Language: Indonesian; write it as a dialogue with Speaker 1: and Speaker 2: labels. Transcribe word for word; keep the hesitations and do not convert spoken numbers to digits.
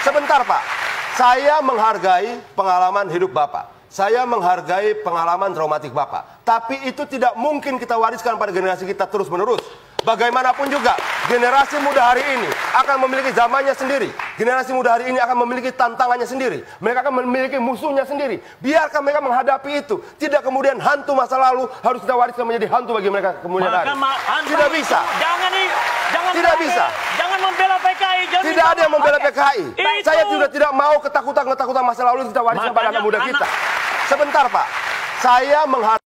Speaker 1: Sebentar Pak, saya menghargai pengalaman hidup Bapak. Saya menghargai pengalaman traumatik Bapak. Tapi itu tidak mungkin kita wariskan pada generasi kita terus-menerus. Bagaimanapun juga, generasi muda hari ini akan memiliki zamannya sendiri. Generasi muda hari ini akan memiliki tantangannya sendiri. Mereka akan memiliki musuhnya sendiri. Biarkan mereka menghadapi itu. Tidak kemudian hantu masa lalu harus kita wariskan menjadi hantu bagi mereka kemudian hari. Tidak bisa.
Speaker 2: Jangan nih, jangan
Speaker 1: Tidak bisa.
Speaker 2: Jangan membela P K I. Jangan
Speaker 1: tidak ada yang membela P K I.
Speaker 2: Itu.
Speaker 1: Saya sudah tidak mau ketakutan-ketakutan masa lalu kita wariskan pada anak muda kita. Sebentar Pak, saya menghargai